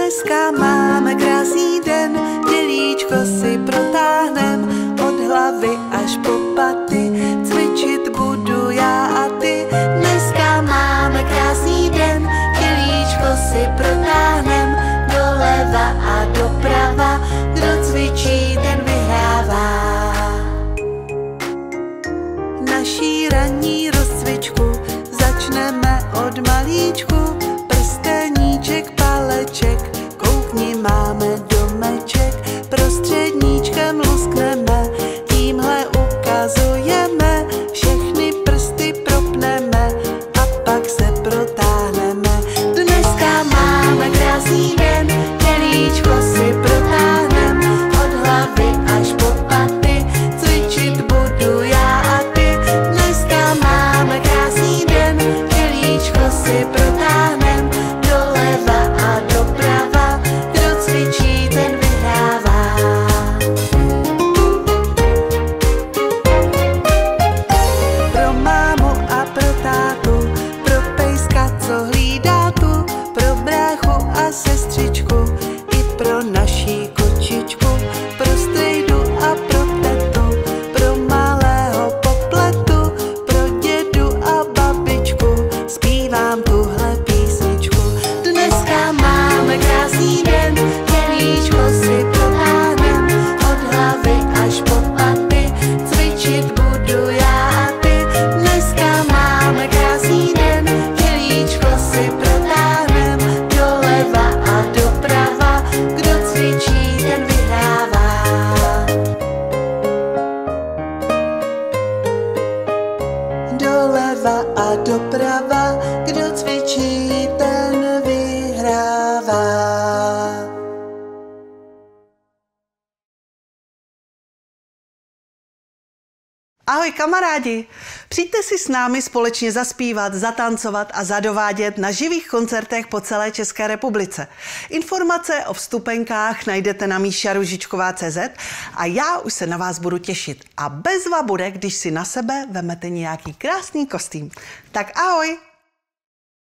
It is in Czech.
Dneska máme krásný den, tělíčko si protáhnem od hlavy až po paty. Cvičit budu já a ty. Dneska máme krásný den, tělíčko si protáhnem doleva a doprava. Kdo cvičí, ten vyhrává. Naší ranní rozcvičku začneme od malíčku. Prsteníček, paleček, koukni, máme domeček. Prostředníčkem luskneme, tímhle ukazujeme. Všechny prsty propneme a pak se protáhneme. Dneska máme krásný den, tělíčko si protáhnem od hlavy až po paty. Cvičit budu já a ty. Dneska máme krásný den, tělíčko si protáhnem doleva a doprava. Kdo cvičí, ten vyhrává. Pro mámu a pro tátu, pro pejska, co hlídá tu, pro bráchu a sestřičku, i pro naší kočičku, pro strejdu a pro tetu, pro malého popletu, pro dědu a babičku, zpívám tuhle písničku. Dneska máme krásný den, tělíčko si protáhnem od hlavy až po paty. Cvičit budu já a ty. Dneska máme krásný den, tělíčko si protáhnem doleva a doprava. Kdo cvičí, ten vyhrává. Doleva a doprava, kdo cvičí, ten vyhrává. Ahoj kamarádi, přijďte si s námi společně zaspívat, zatancovat a zadovádět na živých koncertech po celé České republice. Informace o vstupenkách najdete na míšaružičková.cz a já už se na vás budu těšit. A bezva bude, když si na sebe vemete nějaký krásný kostým. Tak ahoj!